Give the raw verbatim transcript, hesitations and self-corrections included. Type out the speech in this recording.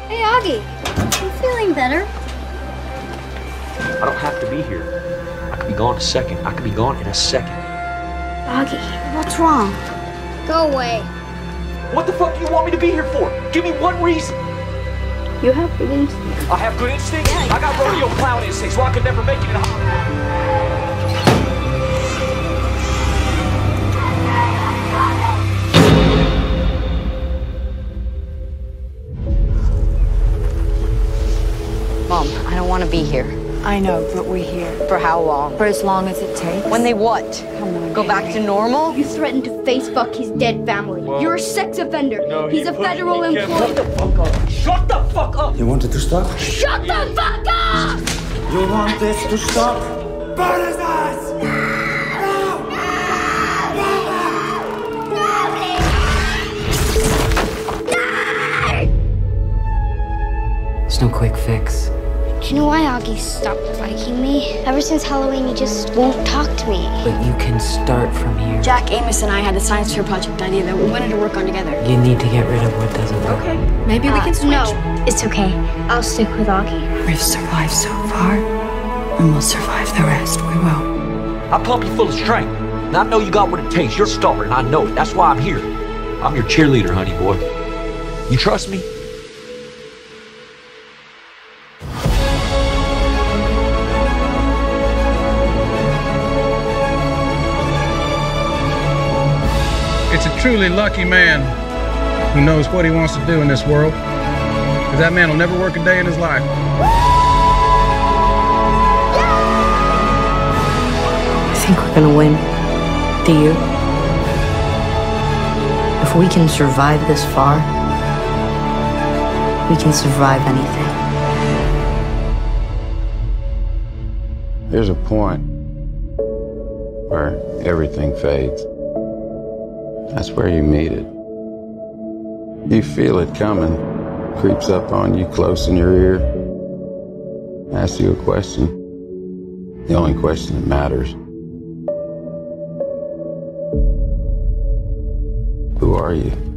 Hey, Augie. You feeling better? I don't have to be here. I could be gone in a second. I could be gone in a second. Augie, what's wrong? Go away. What the fuck do you want me to be here for? Give me one reason. You have good instincts. I have good instincts? Yeah, I got rodeo clown instincts, so I could never make it in a Mom, I don't want to be here. I know, but we're here. For how long? For as long as it takes. When they what? Come on, Go back to normal? You threatened to face fuck his dead family. Whoa. You're a sex offender. No, He's he a put- federal he can't- employee. Shut the fuck up! Shut the fuck up! You wanted to stop? Shut the fuck up! You want this to stop? There's no quick fix. Do you know why Augie stopped liking me? Ever since Halloween, he just won't talk to me. But you can start from here. Jack, Amos, and I had a science fair project idea that we wanted to work on together. You need to get rid of what doesn't work. Okay, maybe we Uh, can switch. No, it's okay. I'll stick with Augie. We've survived so far, and we'll survive the rest. We will. I pump you full of strength. And I know you got what it takes. You're stubborn, and I know it. That's why I'm here. I'm your cheerleader, honey boy. You trust me? It's a truly lucky man who knows what he wants to do in this world. Because that man will never work a day in his life. I think we're gonna win. Do you? If we can survive this far, we can survive anything. There's a point where everything fades. That's where you meet it. You feel it coming, creeps up on you close in your ear, asks you a question, the only question that matters. Who are you?